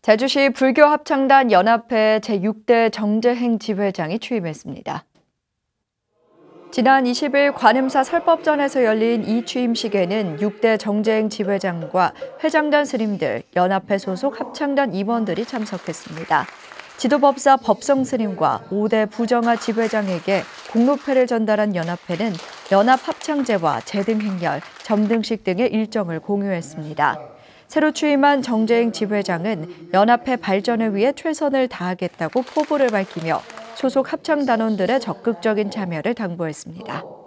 제주시 불교합창단 연합회 제6대 정재행 지회장이 취임했습니다. 지난 20일 관음사 설법전에서 열린 이 취임식에는 6대 정재행 지회장과 회장단 스님들, 연합회 소속 합창단 임원들이 참석했습니다. 지도법사 법성 스님과 5대 부정화 지회장에게 공로패를 전달한 연합회는 연합합창제와 제등행렬, 점등식 등의 일정을 공유했습니다. 새로 취임한 정재행 지회장은 연합회 발전을 위해 최선을 다하겠다고 포부를 밝히며 소속 합창단원들의 적극적인 참여를 당부했습니다.